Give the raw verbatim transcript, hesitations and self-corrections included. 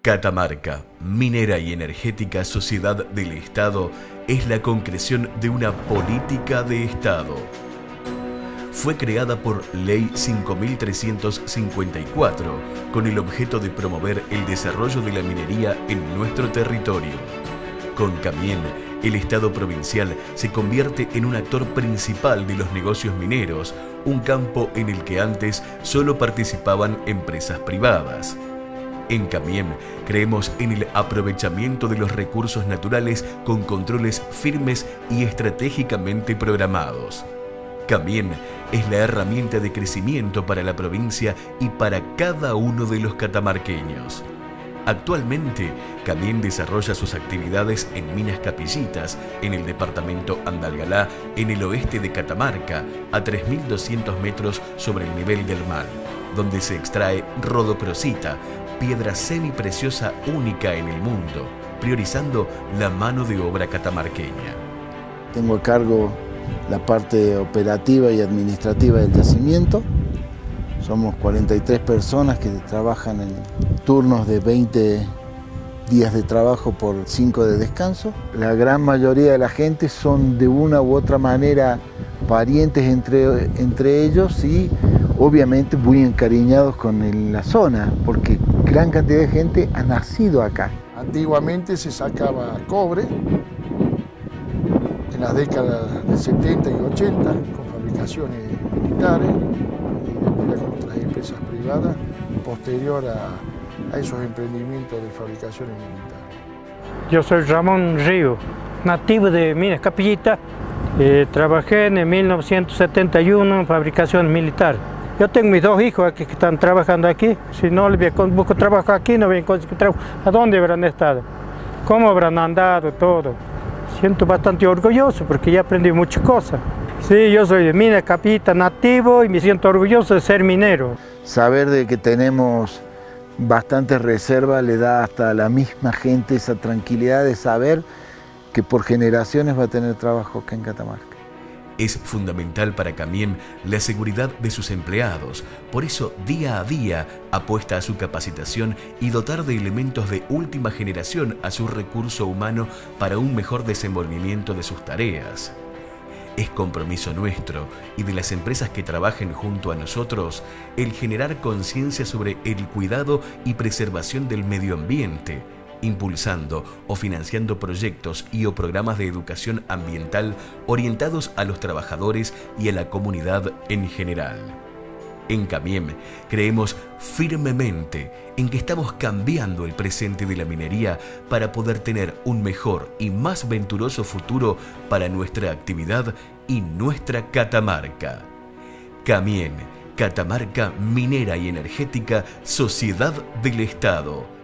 Catamarca, Minera y Energética Sociedad del Estado, es la concreción de una política de Estado. Fue creada por Ley cinco mil trescientos cincuenta y cuatro con el objeto de promover el desarrollo de la minería en nuestro territorio. Con Camien, el Estado provincial se convierte en un actor principal de los negocios mineros, un campo en el que antes solo participaban empresas privadas. En Camien creemos en el aprovechamiento de los recursos naturales con controles firmes y estratégicamente programados. Camien es la herramienta de crecimiento para la provincia y para cada uno de los catamarqueños. Actualmente, Camien desarrolla sus actividades en Minas Capillitas, en el departamento Andalgalá, en el oeste de Catamarca, a tres mil doscientos metros sobre el nivel del mar, donde se extrae rodocrosita, piedra semipreciosa única en el mundo, priorizando la mano de obra catamarqueña. Tengo a cargo la parte operativa y administrativa del yacimiento. Somos cuarenta y tres personas que trabajan en turnos de veinte días de trabajo por cinco de descanso. La gran mayoría de la gente son de una u otra manera parientes entre, entre ellos y obviamente muy encariñados con el, la zona, porque gran cantidad de gente ha nacido acá. Antiguamente se sacaba cobre en las décadas de setenta y ochenta con fabricaciones militares y después con otras empresas privadas posterior a, a esos emprendimientos de fabricaciones militares. Yo soy Ramón Río, nativo de Minas Capillitas. Eh, trabajé en mil novecientos setenta y uno en fabricación militar. Yo tengo mis dos hijos aquí que están trabajando aquí. Si no les busco trabajo aquí, no ven conseguir trabajo. ¿A dónde habrán estado? ¿Cómo habrán andado todo? Siento bastante orgulloso porque ya aprendí muchas cosas. Sí, yo soy de Minas Capillitas nativo y me siento orgulloso de ser minero. Saber de que tenemos bastante reserva le da hasta a la misma gente esa tranquilidad de saber que por generaciones va a tener trabajo acá en Catamarca. Es fundamental para Camien la seguridad de sus empleados, por eso día a día apuesta a su capacitación y dotar de elementos de última generación a su recurso humano para un mejor desenvolvimiento de sus tareas. Es compromiso nuestro y de las empresas que trabajen junto a nosotros el generar conciencia sobre el cuidado y preservación del medio ambiente, impulsando o financiando proyectos y o programas de educación ambiental orientados a los trabajadores y a la comunidad en general. En Camien creemos firmemente en que estamos cambiando el presente de la minería para poder tener un mejor y más venturoso futuro para nuestra actividad y nuestra Catamarca. Camien, Catamarca Minera y Energética Sociedad del Estado.